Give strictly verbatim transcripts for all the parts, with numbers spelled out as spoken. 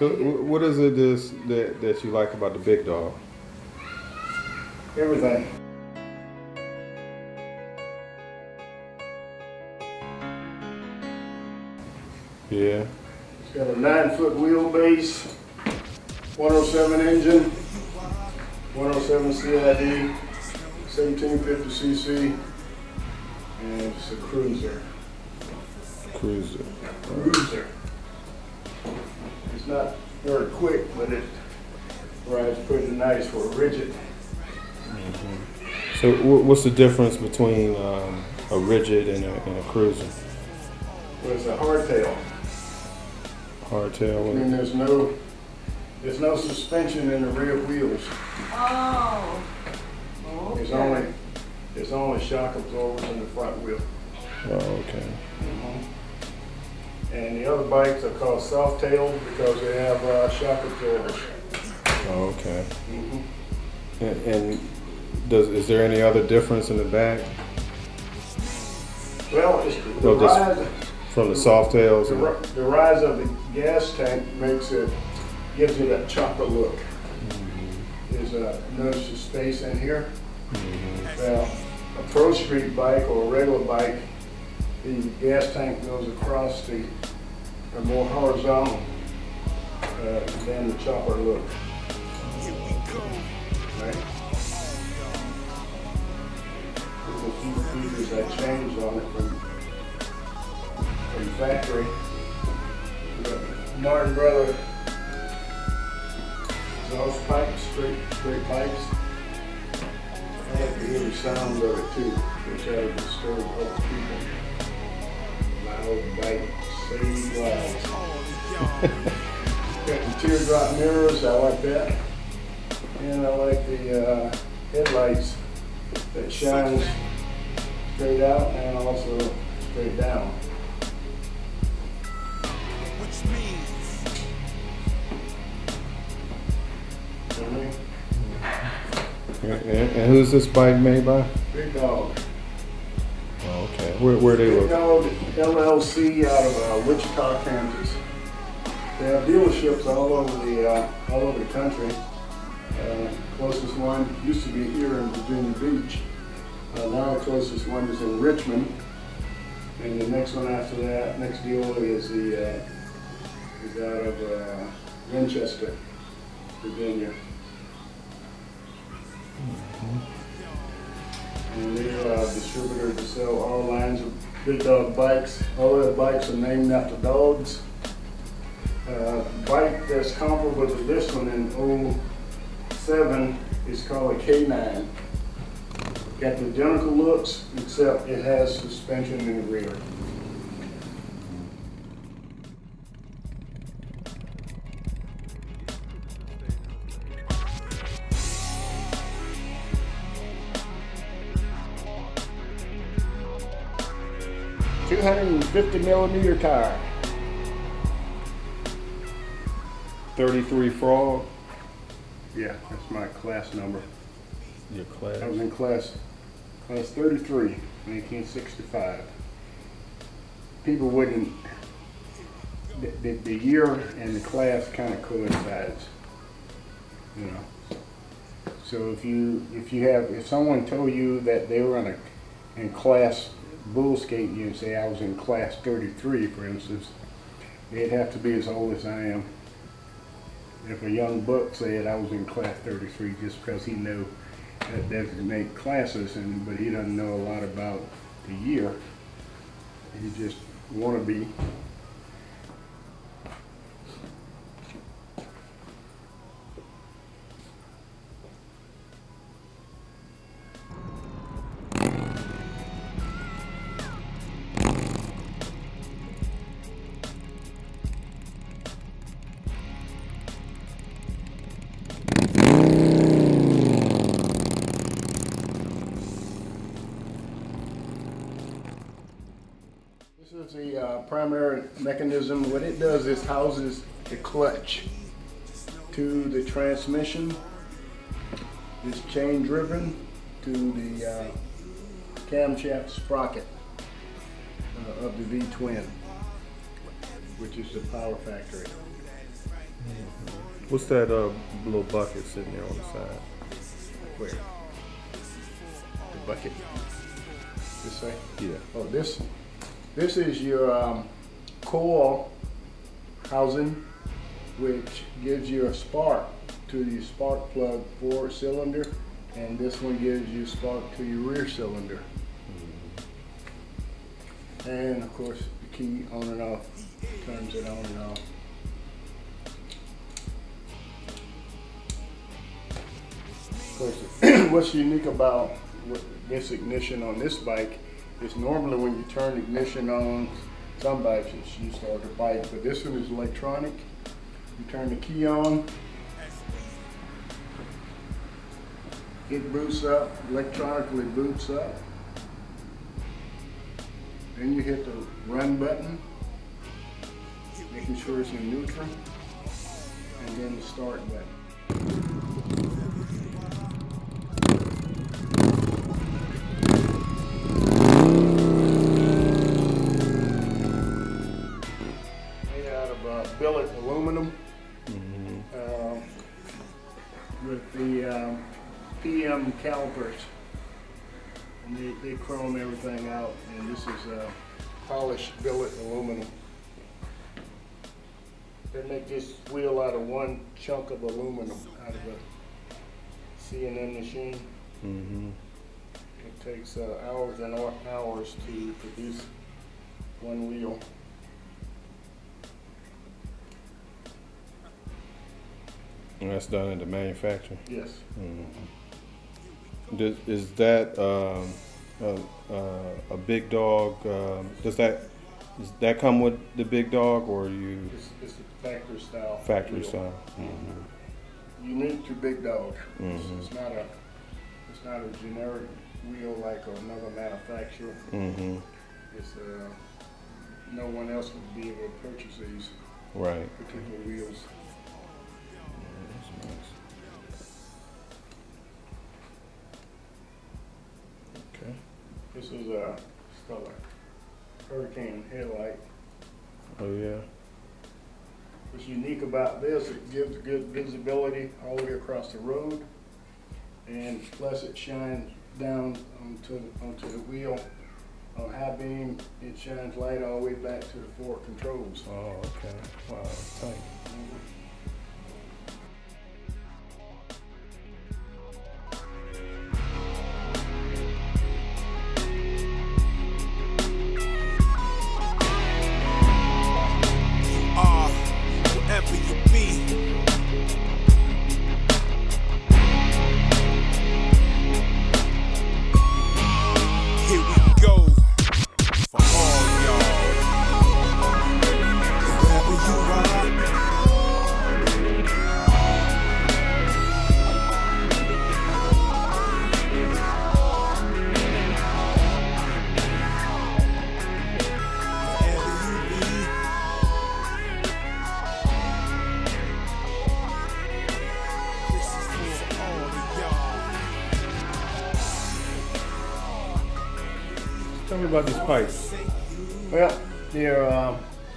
So what is it is that, that you like about the Big Dog? Everything. Yeah. It's got a nine foot wheelbase, one oh seven engine, one oh seven C I D, seventeen fifty c c, and it's a cruiser. Cruiser. Cruiser. It's not very quick, but it rides pretty nice for a rigid. Mm-hmm. So what's the difference between um, a rigid and a, and a cruiser? Well, it's a hardtail. Hardtail. I mean, there's no, there's no suspension in the rear wheels. Oh. Okay. There's only, there's only shock absorbers in the front wheel. Oh, okay. Mm-hmm. And the other bikes are called soft tails because they have uh, shock absorbers. Oh, okay. Mm-hmm. And, and does is there any other difference in the back? Well, it's the Well, this- rise, From the soft tails? the, ri- the rise of the gas tank makes it, gives it a chopper look. Mm-hmm. There's a, notice the space in here. Mm-hmm. Now, a Pro Street bike or a regular bike, the gas tank goes across the, a more horizontal uh, than the chopper look. Right? There's a few features I changed on it from, from factory. The Martin Brother exhaust pipes, straight, straight pipes. I like to hear the sound of it too, which I would disturb other people. Loud bike, save lives. Got the teardrop mirrors, I like that. And I like the uh, headlights that shines straight out and also straight down. And, and who's this bike made by? Big Dog. Oh, okay. Where where they Big look? Dog L L C out of uh, Wichita, Kansas. They have dealerships all over the uh, all over the country. Uh, closest one used to be here in Virginia Beach. Uh, now the closest one is in Richmond, and the next one after that, next dealer is the uh, is out of uh, Winchester, Virginia. And they're a distributor to sell all lines of Big Dog bikes. All their bikes are named after dogs. Uh, bike that's comparable to this one in oh seven is called a K nine. Got the identical looks, except it has suspension in the rear. two hundred fifty millimeter tire. thirty-three Frog. Yeah, that's my class number. Your class. I was in class, class thirty-three, nineteen sixty-five. People wouldn't, the, the, the year and the class kind of coincides, you know. So if you, if you have, if someone told you that they were in a, in class bull skating, you'd say I was in class thirty-three, for instance, they'd have to be as old as I am. If a young buck said I was in class thirty-three, just because he knew that designate classes, and but he doesn't know a lot about the year. He just want to be. This is the uh, primary mechanism. What it does is houses the clutch to the transmission. It's chain driven to the uh, camshaft sprocket uh, of the V-twin, which is the power factory. What's that uh, little bucket sitting there on the side? Where? The bucket. This way? Yeah. Oh, this, this is your um, coil housing, which gives you a spark to your spark plug forward cylinder, and this one gives you spark to your rear cylinder. Mm-hmm. And of course, the key on and off turns it on and off. Of course, what's unique about this ignition on this bike is normally when you turn ignition on, some bikes it's you start the bike, but this one is electronic. You turn the key on, it boots up, electronically boots up. Then you hit the run button, making sure it's in neutral, and then the start button. Billet aluminum, mm-hmm. uh, with the um, P M calipers, and they, they chrome everything out, and this is uh, polished billet aluminum. They make this wheel out of one chunk of aluminum out of a C and M machine. Mm-hmm. It takes uh, hours and hours to produce one wheel. And that's done at the manufacturer? Yes. Mm-hmm. Does, is that um, a, uh, a big dog? Um, does that does that come with the big dog, or you? It's, it's a factory style. Factory wheel. style. Mm-hmm. Unique to big dog. Mm-hmm. It's, it's not a it's not a generic wheel like another manufacturer. Mm-hmm. It's uh, no one else would be able to purchase these right. particular wheels. Okay. This is a, it's called a Hurricane headlight. Oh yeah. What's unique about this, it gives good visibility all the way across the road, and plus it shines down onto, onto the wheel. On high beam, it shines light all the way back to the four controls. Oh, okay. Wow, that's tight. Mm-hmm. Tell me about these pipes. Well, they're uh,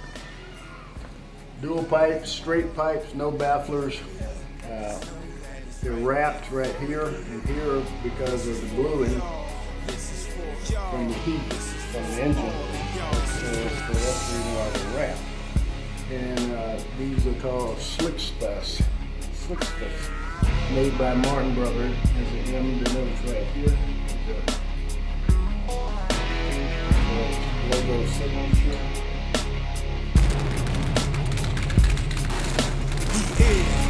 dual pipes, straight pipes, no bafflers. Uh, they're wrapped right here and here because of the bluing from the heat from the engine. So, so that's the reason why they're wrapped. And uh, these are called Slick Stuss. Slick Stuss, made by Martin Brothers. There's an M denotes right here. Logo signature. He is.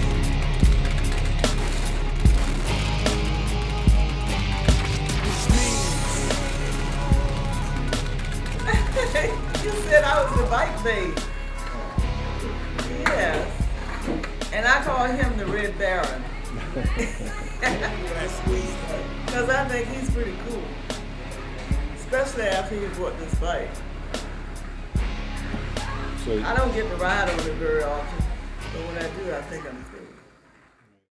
Which means. You said I was the bike babe. Yes. And I call him the Red Baron. Because I think he's pretty cool. Especially after he bought this bike. So I don't get to ride on it very often, but when I do, I think I'm cool.